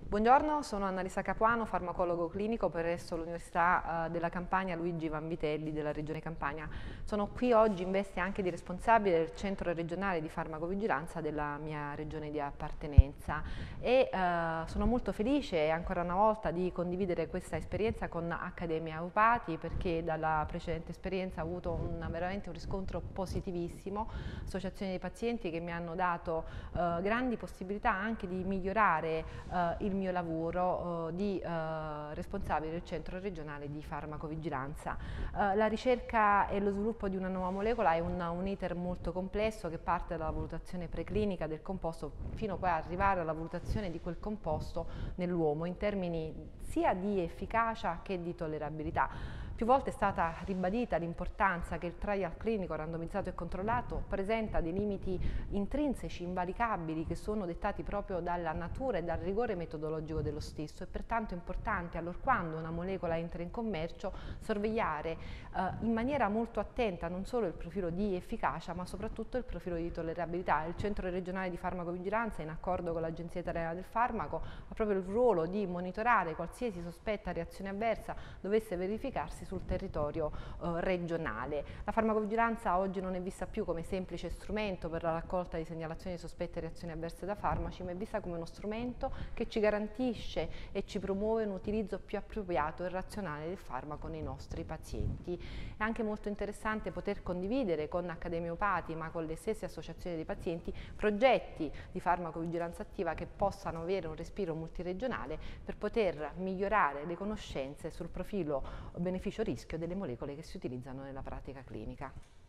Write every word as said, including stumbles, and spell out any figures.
Buongiorno, sono Annalisa Capuano, farmacologo clinico presso l'Università della Campania Luigi Vanvitelli della Regione Campania. Sono qui oggi in veste anche di responsabile del Centro Regionale di Farmacovigilanza della mia regione di appartenenza e eh, sono molto felice ancora una volta di condividere questa esperienza con Accademia Upati, perché dalla precedente esperienza ho avuto un, veramente un riscontro positivissimo, associazioni di pazienti che mi hanno dato eh, grandi possibilità anche di migliorare eh, il mio lavoro eh, di eh, responsabile del Centro Regionale di Farmacovigilanza. Eh, la ricerca e lo sviluppo di una nuova molecola è un, un iter molto complesso che parte dalla valutazione preclinica del composto fino poi ad arrivare alla valutazione di quel composto nell'uomo in termini sia di efficacia che di tollerabilità. Più volte è stata ribadita l'importanza che il trial clinico randomizzato e controllato presenta dei limiti intrinseci, invalicabili, che sono dettati proprio dalla natura e dal rigore metodologico dello stesso. È pertanto importante, allorquando una molecola entra in commercio, sorvegliare eh, in maniera molto attenta non solo il profilo di efficacia, ma soprattutto il profilo di tollerabilità. Il Centro Regionale di Farmacovigilanza, in accordo con l'Agenzia Italiana del Farmaco, ha proprio il ruolo di monitorare qualsiasi sospetta reazione avversa dovesse verificarsi sul territorio eh, regionale. La farmacovigilanza oggi non è vista più come semplice strumento per la raccolta di segnalazioni di sospette reazioni avverse da farmaci, ma è vista come uno strumento che ci garantisce e ci promuove un utilizzo più appropriato e razionale del farmaco nei nostri pazienti. È anche molto interessante poter condividere con Accademia Upati, ma con le stesse associazioni dei pazienti, progetti di farmacovigilanza attiva che possano avere un respiro multiregionale per poter migliorare le conoscenze sul profilo beneficio-rischio delle molecole che si utilizzano nella pratica clinica.